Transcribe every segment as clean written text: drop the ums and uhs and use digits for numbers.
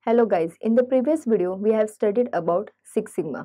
Hello guys, in the previous video we have studied about Six Sigma.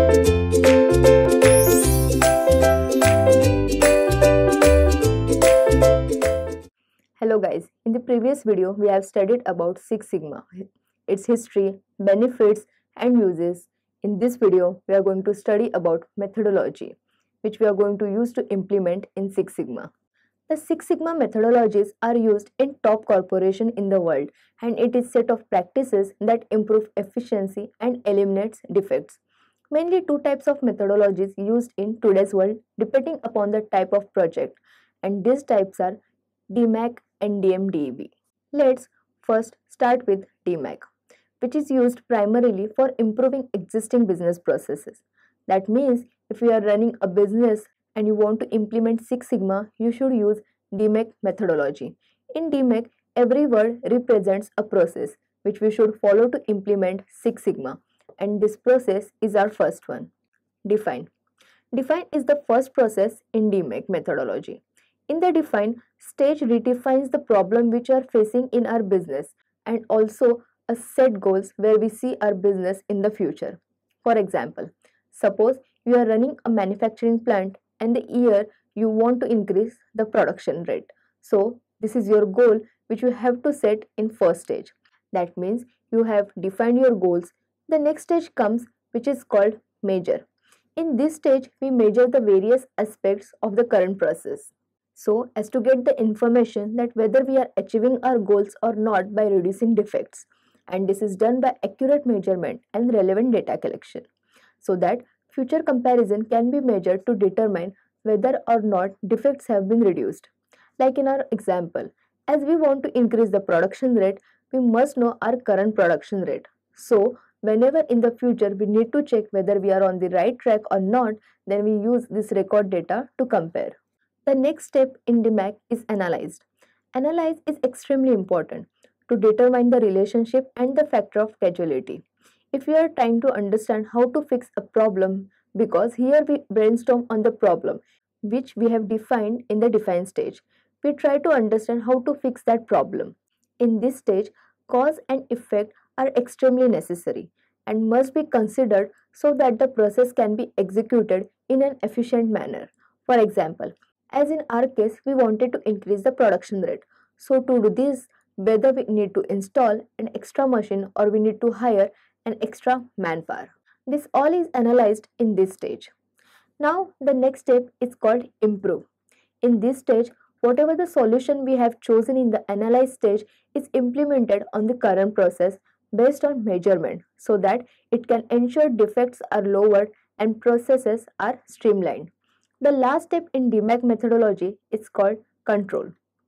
Hello guys, in the previous video we have studied about Six Sigma, its history, benefits and uses. In this video we are going to study about methodology, which we are going to use to implement in Six Sigma. The Six Sigma methodologies are used in top corporations in the world, and it is a set of practices that improve efficiency and eliminates defects. Mainly two types of methodologies used in today's world depending upon the type of project, and these types are DMAIC and DMDEB. Let's first start with DMAIC, which is used primarily for improving existing business processes. That means if you are running a business and you want to implement Six Sigma, you should use DMAIC methodology. In DMAIC, every word represents a process which we should follow to implement Six Sigma. And this process is our first one, define. Define is the first process in DMAIC methodology. In the define, stage redefines the problem which are facing in our business and also a set goals where we see our business in the future. For example, suppose you are running a manufacturing plant and the year you want to increase the production rate. So this is your goal which you have to set in first stage. That means you have defined your goals. The next stage comes, which is called measure. In this stage we measure the various aspects of the current process, so as to get the information that whether we are achieving our goals or not by reducing defects, and this is done by accurate measurement and relevant data collection, so that future comparison can be measured to determine whether or not defects have been reduced. Like in our example, as we want to increase the production rate, we must know our current production rate. So whenever in the future we need to check whether we are on the right track or not, then we use this record data to compare. The next step in DMAIC is analyze. Analyze is extremely important to determine the relationship and the factor of causality. If we are trying to understand how to fix a problem, because here we brainstorm on the problem which we have defined in the define stage, we try to understand how to fix that problem. In this stage, cause and effect are extremely necessary and must be considered so that the process can be executed in an efficient manner. For example, as in our case, we wanted to increase the production rate. So to do this, whether we need to install an extra machine or we need to hire an extra manpower. This all is analyzed in this stage. Now the next step is called improve. In this stage, whatever the solution we have chosen in the analyze stage is implemented on the current process based on measurement so that it can ensure defects are lowered and processes are streamlined. The last step in DMAIC methodology is called control.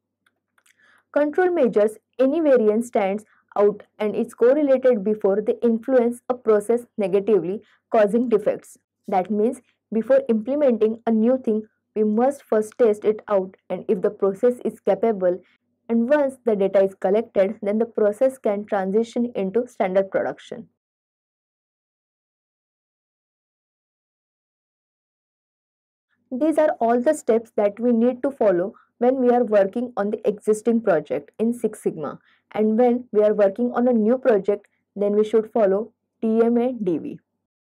Control measures any variance stands out and is correlated before they influence a process negatively, causing defects. That means before implementing a new thing, we must first test it out, and if the process is capable, and once the data is collected, then the process can transition into standard production. These are all the steps that we need to follow when we are working on the existing project in Six Sigma, and when we are working on a new project, then we should follow DMAIC.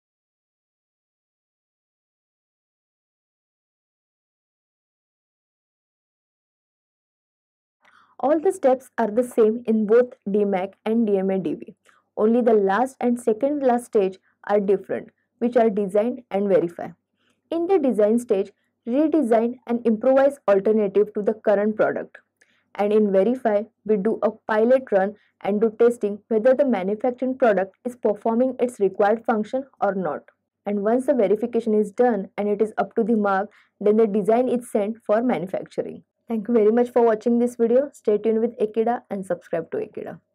All the steps are the same in both DMAIC and DMAIC. Only the last and second last stage are different, which are design and verify. In the design stage, redesign an improvised alternative to the current product. And in verify, we do a pilot run and do testing whether the manufacturing product is performing its required function or not. And once the verification is done and it is up to the mark, then the design is sent for manufacturing. Thank you very much for watching this video. Stay tuned with Ekeeda and subscribe to Ekeeda.